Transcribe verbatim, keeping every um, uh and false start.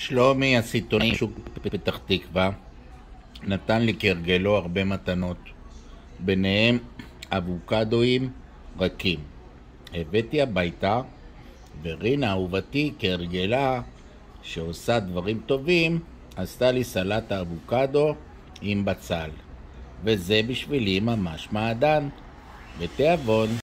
שלומי הסיטונאי שוק פתח תקווה נתן לי כהרגלו הרבה מתנות, ביניהם אבוקדואים רכים. הבאתי הביתה, ורינה אהובתי כהרגלה שעושה דברים טובים עשתה לי סלט האבוקדו עם בצל, וזה בשבילי ממש מעדן. בתיאבון.